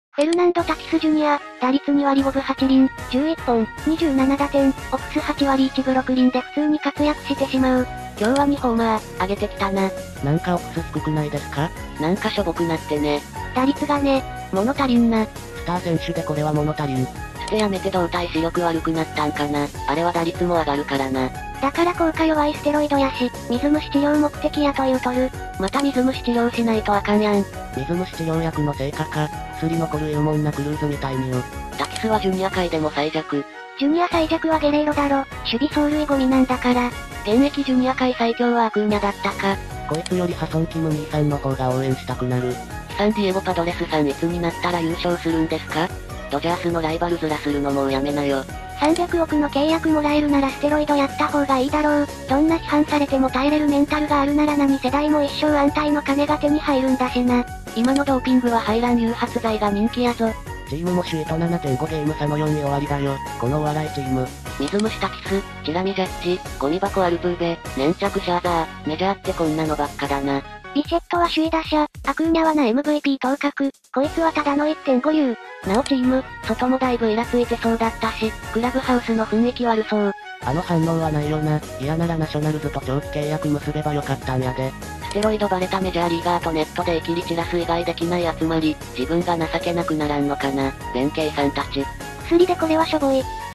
フェルナンド・タティス・ジュニア、打率2割5分8厘、11本、27打点、オプス8割1分6厘で普通に活躍してしまう。 今日は2ホーマー、上げてきたな。 なんかオプス低くないですか？ なんかしょぼくなってね。 打率がね、 物足りんな。 スター選手でこれは物足りん。 ステやめて動体視力悪くなったんかな。あれは打率も上がるからな。 だから効果弱いステロイドやし、水虫治療目的やと言うとる。 また水虫治療しないとあかんやん。 水虫治療薬の成果か、薬残るよもんなクルーズみたいによ。 タキスはジュニア界でも最弱。 ジュニア最弱はゲレーロだろ。守備走塁ゴミなんだから。 現役ジュニア界最強はアクーニャだったか。 こいつよりハソンキム兄さんの方が応援したくなる。 サンディエゴパドレスさんいつになったら優勝するんですか？ドジャースのライバル面するのもうやめなよ。 300億の契約もらえるならステロイドやった方がいいだろう。どんな批判されても耐えれるメンタルがあるなら何世代も一生安泰の金が手に入るんだしな。 今のドーピングは排卵誘発剤が人気やぞ。 チームも首位と 7.5 ゲーム差の4位終わりだよ。このお笑いチーム。 水虫タキス、チラミジャッジ、ゴミ箱アルプーベ、粘着シャーザー、メジャーってこんなのばっかだな。 ビシェットは首位打者、アクーニャはな MVP 当確、こいつはただの 1.5 流。 なおチーム、外もだいぶイラついてそうだったし、クラブハウスの雰囲気悪そう。 あの反応はないよな。嫌ならナショナルズと長期契約結べばよかったんやで。 ステロイドバレたメジャーリーガーとネットでイキリ散らす以外できない集まり、自分が情けなくならんのかな、弁慶さんたち。 薬でこれはしょぼい。